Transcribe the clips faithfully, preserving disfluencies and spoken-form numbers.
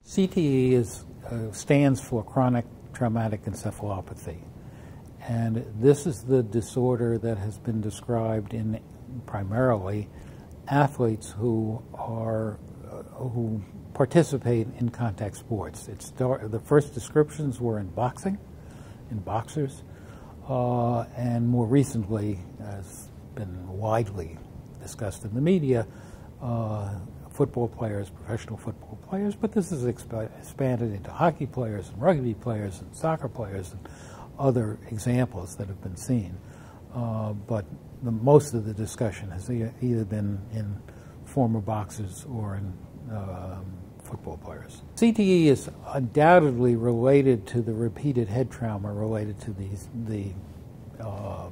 C T E is, uh, stands for chronic traumatic encephalopathy, and this is the disorder that has been described in primarily athletes who are uh, who participate in contact sports. It start, the first descriptions were in boxing, in boxers, uh, and more recently, as been widely discussed in the media, uh, football players, professional football players, but this is exp expanded into hockey players and rugby players and soccer players and other examples that have been seen. Uh, but the, most of the discussion has e either been in former boxers or in um, football players. C T E is undoubtedly related to the repeated head trauma related to these, the um,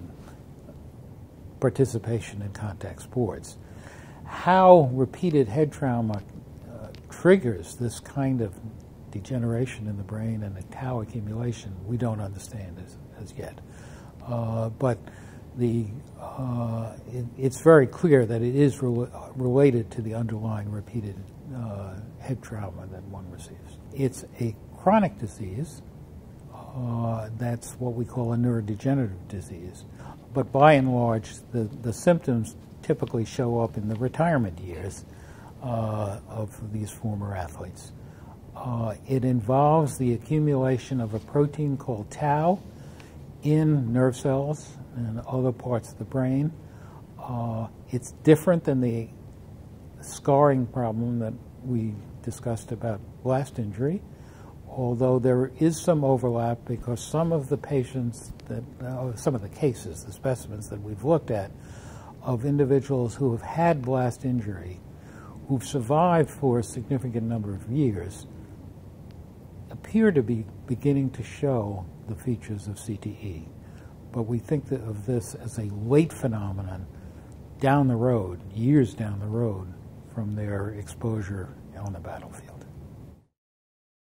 participation in contact sports. How repeated head trauma uh, triggers this kind of degeneration in the brain and a tau accumulation, we don't understand as, as yet. Uh, but the, uh, it, it's very clear that it is re related to the underlying repeated uh, head trauma that one receives. It's a chronic disease. Uh, that's what we call a neurodegenerative disease. But by and large, the, the symptoms typically show up in the retirement years uh, of these former athletes. Uh, it involves the accumulation of a protein called tau in nerve cells and other parts of the brain. Uh, it's different than the scarring problem that we discussed about blast injury, although there is some overlap because some of the patients that, uh, some of the cases, the specimens that we've looked at, of individuals who have had blast injury, who've survived for a significant number of years, appear to be beginning to show the features of C T E. But we think that of this as a late phenomenon down the road, years down the road from their exposure on the battlefield.